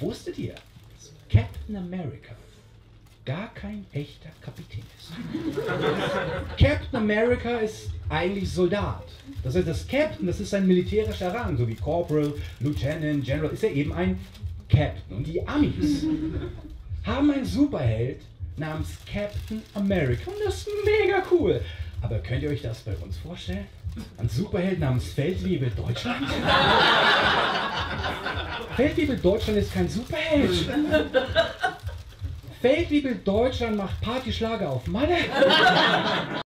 Wusstet ihr, dass Captain America gar kein echter Kapitän ist? Captain America ist eigentlich Soldat. Das heißt, das Captain, das ist ein militärischer Rang, so wie Corporal, Lieutenant, General, ist er eben ein Captain. Und die Amis haben einen Superheld namens Captain America. Und das ist mega cool. Aber könnt ihr euch das bei uns vorstellen? Ein Superheld namens Feldwebel Deutschland? Feldwebel Deutschland ist kein Superheld. Feldwebel Deutschland macht Partyschlager auf Malle.